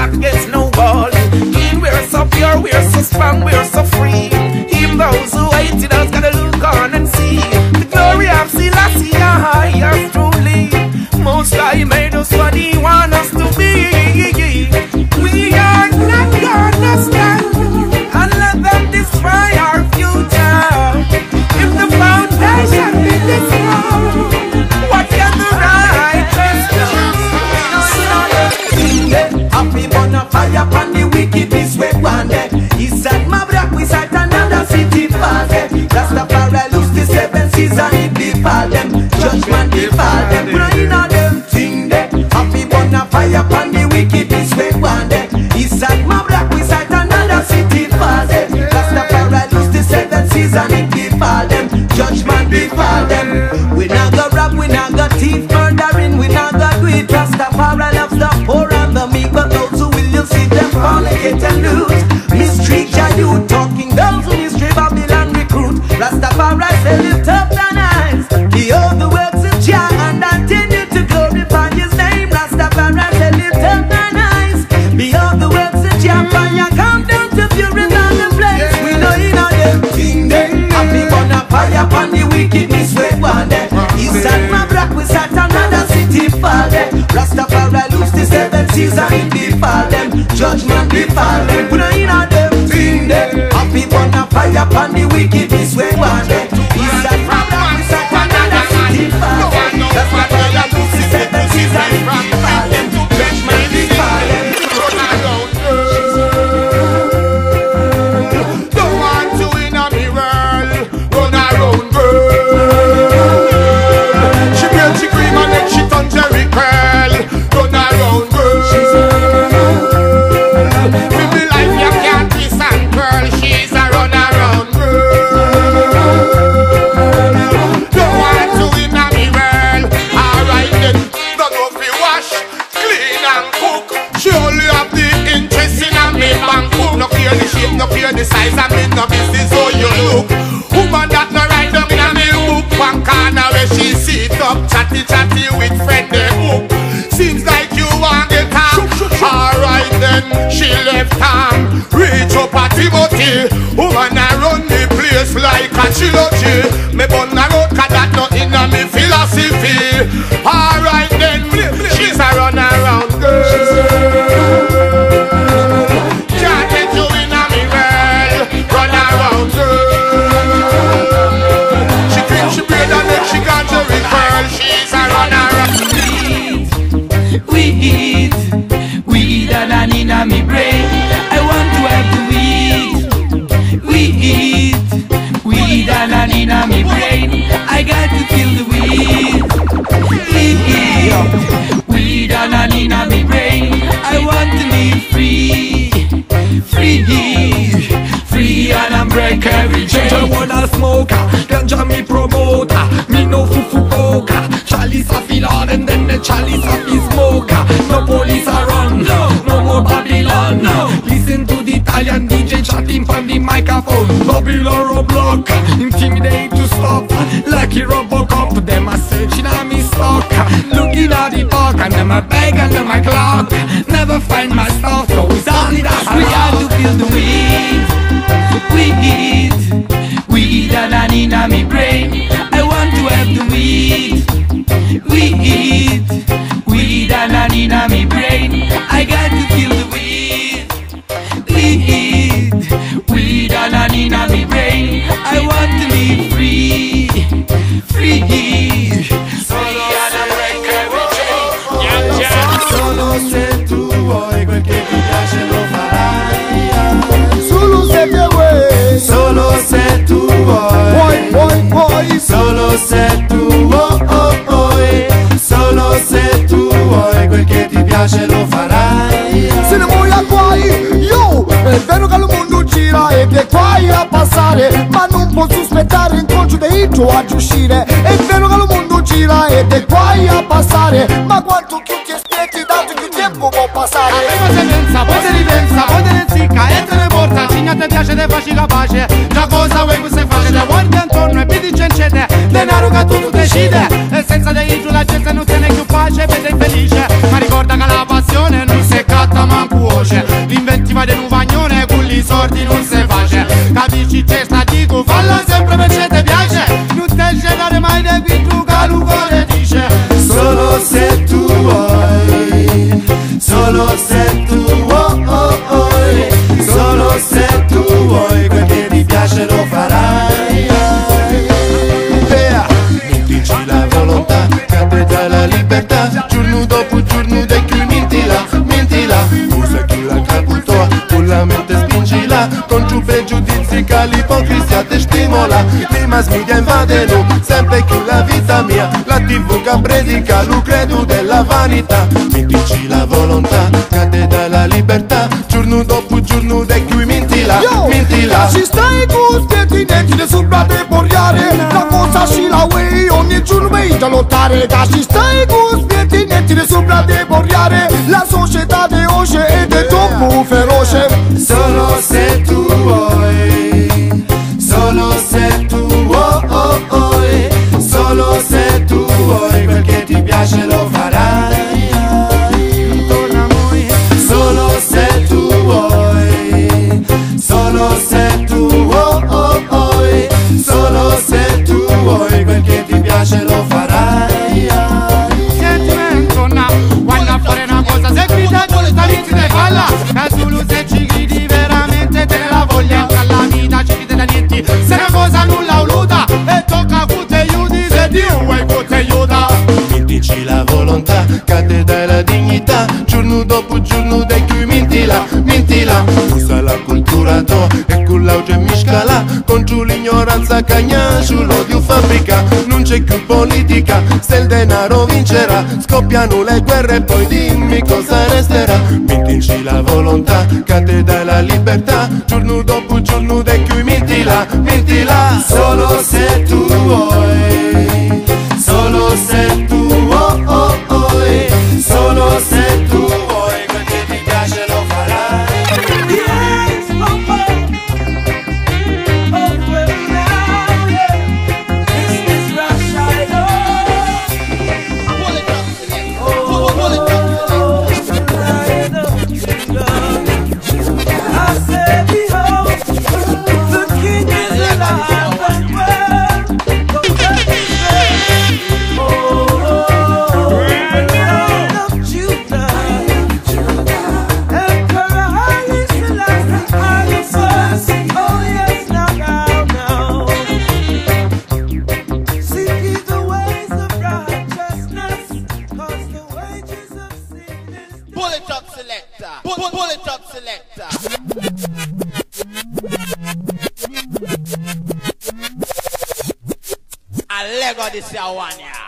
back against no wall. We're so pure, we're so strong, we're so free. Even those who hated us gotta look on and see the glory of Selassie, yes, truly. Most High made us what He wants us to be. We are not gonna stand and let them destroy our future. If the foundation be destroyed, what can the righteous do? Happy bonfire upon the wickedness we wanted. East side Mavrak, we sight another city fallen. Rastafari lose the 7 seas and it befall them. Judgment befall them. Crying on them thing there. Happy bonfire upon the wickedness we wanted. East side Mavrak, we sight another city fallen. Rastafari lose the 7 seas and it befall them. Judgment befall them. We not go rob, we not go thief, murdering, we not go do it. Rastafari loves the poor and the meek, but those who will you see them fornicate and lose. Mistreat your youth, talking those who mistreat Babylon recruit. Rastafari say lift up thine eyes, behold the works of Jah, and continue to glorify His name. Rastafari say lift up thine eyes, behold the works of Jah, and you come down to fury on the place. We know you know them thing them. Happy bonfire upon the wickedness we want them. East and Mavrak we start another city fall them. Rastafari lose the 7 seas and it befall them. Judgment befall them. We know you know them thing them. Happy bonfire upon the wickedness we want them. East and Mavrak we start another city fall them. Rastafari lose the 7 seas and it befall them. Judgment befall them. Don't want to win on the world. Run around, girl. She built she cream and then she turn Jerry curl. Run around, girl. With me life you can't kiss and curl. She's a run around, girl. Don't want to win on the world. Alright then, don't know if we wash, clean and cook. She only have the interest in a me bank book. No care the shape, no care the size, and me no business how you look. Woman that no write down in a me book. One corner where she sit up, chatty with friend they book. Seems like you want get her. Alright then, she left arm, reach up at Timothy. Woman I run the place like a trilogy. Me bun a road 'cause that not in a me philosophy. Alright then, she's a run around girl. Can't get you in a me world. Run around girl. She thinks she braid and then she got to recurl. She's a run around. Weed and in a me brain. I want to have the weed. Weed and in a me brain. I got to feel the weed. Weed and in a me brain. I want to be free. Free and I'm break every chain. I wanna smoker, ganja me promoter. Me no fufukoka. Chalice a feel hard and then the chalice a be smoker. No police around, no more Babylon. Listen to the Italian DJ chatting from the microphone. Babylon roadblock, intimidate to stop. Lucky Robocop, them a searching on me stock. Looking at the talk and them a bag under my clock. Never find my stuff, so it's only that we have to feel the weed. Weed and in a me brain. I want to have the weed. Weed and in a me brain. I got to feel the weed. Weed and in a me brain. I want to be free. Solo se tu vuoi quel che ti piace lo farai. Solo se tu vuoi. Solo se tu vuoi. Solo se tu vuoi quel che ti piace lo farai. Se ne vuoi a guai, yo! È vero che il mondo gira ed è guai a passare, ma non posso aspettare il concio dei tuoi a uscire. È vero che il mondo gira ed è guai a passare, ma quanto più ti aspetti tanto più tempo può passare. Prima se pensa, poi se ripensa, poi te ne zicca e te ne porta. Cigna te piace, te facci capace. Già cosa vuoi che se face? Te guardi intorno e vedi cencete. Denaro che tutto decide. E senza dei giù la gente non tiene più pace, vede infelice. Ma ricorda che la passione non si catta manco veloce. L'inventiva del nuvagnone con gli sordi non si face. Capisci c'è sta dico, falla sempre perché ti piace. Non te scegliere mai da qui tu che il cuore dice. Solo se tu vuoi, solo se tu vuoi, solo se tu vuoi, quel che ti piace lo farai. Mintici la volontà, che te dà la libertà. Giorno dopo giorno dai più mintila. Usa chi la caputoa, con la mente spingila. Con giù pregiudizi che l'ipocrisia te stimola. Le mass media invadono sempre più la vita mia. La TV che predica lo credo della vanità. Mintici la volontà, che te dà la libertà. Giorno dopo giorno dai più mintila. Ci stai con spieti netti le sopra te borriare. La cosa ci la way, ogni giorno vai a lottare. Ci stai con spieti netti le sopra te borriare. La società di oggi è troppo feroce. Solo se tu vuoi, solo se tu vuoi, solo se tu vuoi, quel che ti piace lo farai. Solo se tu vuoi, solo se tu vuoi, solo se tu vuoi, quel che ti piace lo farai. Sentimento na, quando a fare una cosa se grida giusta vinci te falla. E solo se ci gridi veramente te ne la voglia. Entra alla vita ci chiede da niente, se una cosa non l'ha voluta. E tocca con te aiuti, se Dio vuoi con te aiuta. Mintici la volontà, che te dà la dignità. Giorno dopo giorno dai più mintila. Usa la cultura tua e con l'auge miscala. Contro l'ignoranza cagna, sull'odio fabbrica. Non c'è più politica, se il denaro vincerà. Scoppiano le guerre e poi dimmi cosa resterà. Mintici la volontà, che te dà la libertà. Giorno dopo giorno dai più mintila. Solo se tu vuoi, solo se tu vuoi, solo se tu vuoi, quel che ti piace lo farai. Pull it up, selector. A Lego this one, yeah.